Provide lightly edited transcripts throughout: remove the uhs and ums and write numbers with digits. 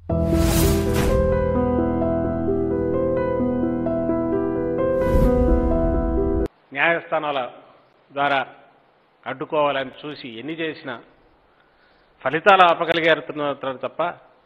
న్యాయస్థానాల ద్వారా అడ్డుకోవాలని చూసి ఎన్ని చేసినా ఫలితాలు ఆపగలిగారు తప్ప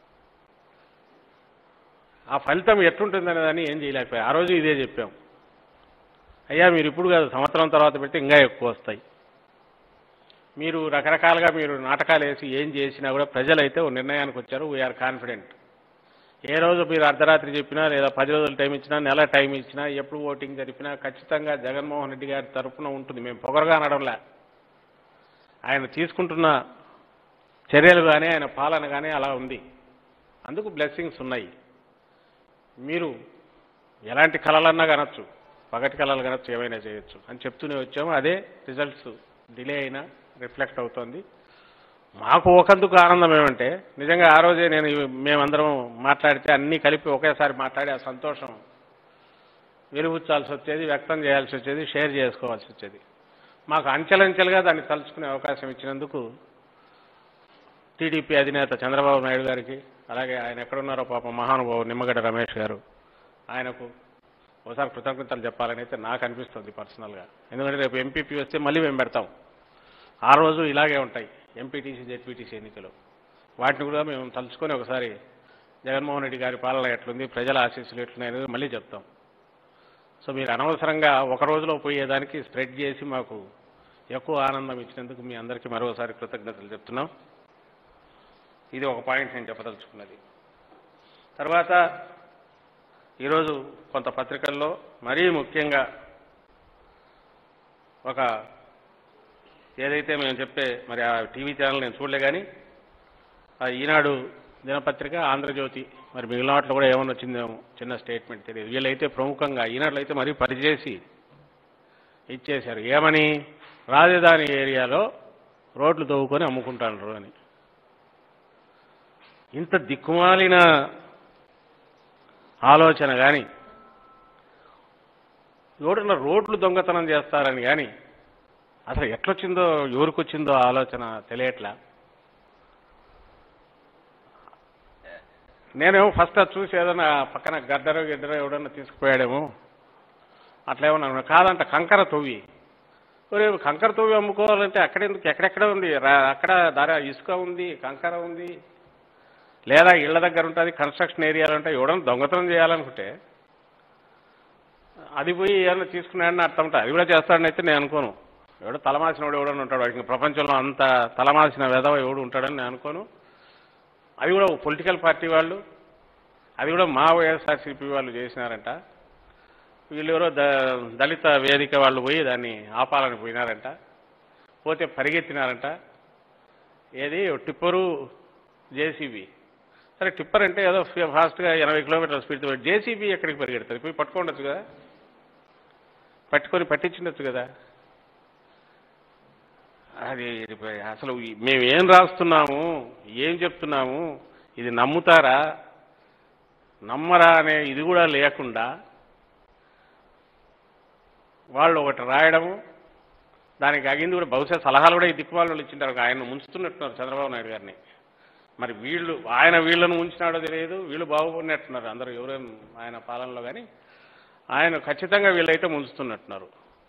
ఆ ఫలితం ఎట్లుంటుందనే దాన్ని ఏం చేయలేకపోయాయి. ఆ రోజు ఇదే చెప్పాం, అయ్యా మీరు ఇప్పుడు కాదు సంవత్సరం తర్వాత పెడితే ఇంకా ఎక్కువ వస్తాయి. మీరు రకరకాలుగా మీరు నాటకాలు వేసి ఏం చేసినా కూడా ప్రజలైతే ఓ నిర్ణయానికి వచ్చారు. We are confident. ఏ రోజు మీరు అర్ధరాత్రి చెప్పినా లేదా 10 రోజులు టైం ఇచ్చినా నెల టైం ఇచ్చినా ఎప్పుడు ఓటింగ్ జరిపినా ఖచ్చితంగా జగన్మోహన్ రెడ్డి గారి తరఫున ఉంటుంది. మేము పొగరుగా అనడంలే, ఆయన తీసుకుంటున్న చర్యలు కానీ ఆయన పాలన కానీ అలా ఉంది. అందుకు బ్లెస్సింగ్స్ ఉన్నాయి. మీరు ఎలాంటి కళలన్నా కనొచ్చు, పగటి కళలు కనొచ్చు, ఏమైనా చేయొచ్చు అని చెప్తూనే వచ్చాము. అదే రిజల్ట్స్ డిలే అయినా రిఫ్లెక్ట్ అవుతోంది. మాకు ఒకందుకు ఆనందం ఏమంటే నిజంగా ఆ రోజే మేమందరం మాట్లాడితే అన్నీ కలిపి ఒకేసారి మాట్లాడి ఆ సంతోషం వెలుబుచ్చాల్సి వచ్చేది, వ్యక్తం చేయాల్సి వచ్చేది, షేర్ చేసుకోవాల్సి వచ్చేది. మాకు అంచెలంచెలుగా దాన్ని తలుచుకునే అవకాశం ఇచ్చినందుకు టీడీపీ అధినేత చంద్రబాబు నాయుడు గారికి, అలాగే ఆయన ఎక్కడున్నారో పాపం మహానుభావు నిమ్మగడ్డ రమేష్ గారు, ఆయనకు ఒకసారి కృతజ్ఞతలు చెప్పాలని అయితే నాకు అనిపిస్తుంది పర్సనల్గా. ఎందుకంటే రేపు ఎంపీపీ వస్తే మళ్ళీ మేము పెడతాం. ఆ రోజు ఇలాగే ఉంటాయి ఎంపీటీసీ జెడ్పీటీసీ ఎన్నికలు. వాటిని కూడా మేము తలుచుకొని ఒకసారి జగన్మోహన్ రెడ్డి గారి పాలన ఎట్లుంది, ప్రజల ఆశీస్సులు ఎట్లున్నాయి అనేది మళ్ళీ చెప్తాం. సో మీరు అనవసరంగా ఒక రోజులో పోయేదానికి స్ప్రెడ్ చేసి మాకు ఎక్కువ ఆనందం ఇచ్చినందుకు మీ అందరికీ మరోసారి కృతజ్ఞతలు చెప్తున్నాం. ఇది ఒక పాయింట్ నేను చెప్పదలుచుకున్నది. తర్వాత ఈరోజు కొంత పత్రికల్లో మరీ ముఖ్యంగా ఒక ఏదైతే మేము చెప్పే మరి ఆ టీవీ ఛానల్ నేను చూడలే కానీ ఆ ఈనాడు దినపత్రిక, ఆంధ్రజ్యోతి, మరి మిగిలిన వాటిలో కూడా ఏమన్నా వచ్చిందేమో చిన్న స్టేట్మెంట్ తెలియదు. వీళ్ళైతే ప్రముఖంగా ఈనాడులో అయితే మరీ పరిచేసి ఇచ్చేశారు. ఏమని, రాజధాని ఏరియాలో రోడ్లు తవ్వుకొని అమ్ముకుంటారు అని. ఇంత దిక్కుమాలిన ఆలోచన కానీ, ఎవడన్నా రోడ్లు దొంగతనం చేస్తారని కానీ అసలు ఎట్లొచ్చిందో ఎవరికొచ్చిందో ఆలోచన తెలియట్లా. నేనేమో ఫస్ట్ అది చూసి ఏదైనా పక్కన గడ్డరో ఎవడన్నా తీసుకుపోయాడేమో అట్లేమన్నా. కాదంట, కంకర తవ్వి. కంకర తవ్వి అమ్ముకోవాలంటే అక్కడెందుకు, ఎక్కడెక్కడ ఉంది, అక్కడ ఇసుక ఉంది, కంకర ఉంది, లేదా ఇళ్ల దగ్గర ఉంటుంది, కన్స్ట్రక్షన్ ఏరియాలు ఉంటాయి. ఎవడన్నా దొంగతనం చేయాలనుకుంటే అది పోయి ఏమన్నా తీసుకున్నాడని అర్థం ఉంటుంది. అది కూడా చేస్తాడని అయితే నేను అనుకోను. ఎవడో తలమాసిన వాడు ఎవడన్నా ఉంటాడు, వాడికి ప్రపంచంలో అంత తలమాసిన వెధవ ఎవడు ఉంటాడని నేను అనుకోను. అది కూడా పొలిటికల్ పార్టీ వాళ్ళు, అది కూడా మా వైఎస్ఆర్సీపీ వాళ్ళు చేసినారంట. వీళ్ళు ఎవరో దళిత వేదిక వాళ్ళు పోయి దాన్ని ఆపాలని పోయినారంట. పోతే పరిగెత్తినారంట. ఏది టిప్పరు జేసీబీ. సరే టిప్పర్ అంటే ఏదో ఫాస్ట్గా 80 కిలోమీటర్ల స్పీడ్తో, జేసీబీ ఎక్కడికి పరిగెడతారు? పోయి పట్టుకోండొచ్చు కదా, పట్టించుండొచ్చు కదా. అది అసలు మేము ఏం రాస్తున్నాము, ఏం చెప్తున్నాము, ఇది నమ్ముతారా నమ్మరా అనే ఇది కూడా లేకుండా వాళ్ళు ఒకటి రాయడము, దానికి అగింది కూడా బహుశా సలహాలు కూడా ఈ దిక్కుమాలను ఇచ్చింటారు. ఆయన ముంచుతున్నట్టున్నారు చంద్రబాబు నాయుడు గారిని. మరి ఆయన వీళ్ళను ఉంచినాడో తెలియదు, వీళ్ళు బాగుపడినట్టున్నారు అందరూ ఎవరేం ఆయన పాలనలో. కానీ ఆయన ఖచ్చితంగా వీళ్ళైతే ముంచుతున్నట్టున్నారు.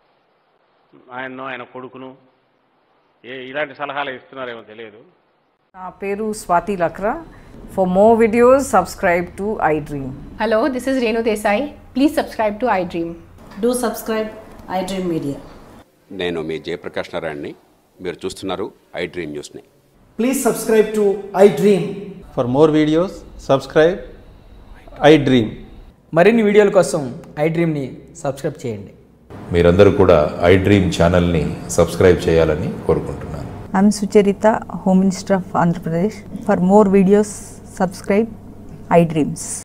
ఆయన కొడుకును ఇలాంటి సలహాలు ఇస్తున్నారేమో తెలియదు. నా పేరు Swathi Lakra. For more videos, subscribe to iDream. Hello, this is Renu Desai. Please subscribe to iDream. Do subscribe iDream Media. నేను మీ జయప్రకాష్ నారాయణని. మీరు చూస్తున్నారు iDream న్యూస్ని. Please subscribe to iDream. For more videos, subscribe iDream. మరిన్ని వీడియోల కోసం iDreamని సబ్స్క్రైబ్ చేయండి. మీరందరూ కూడా iDream ఛానల్ని సబ్స్క్రైబ్ చేయాలని కోరుకుంటున్నాను. I'm Sucharita, Home Minister of Andhra Pradesh. For more videos, subscribe iDreams.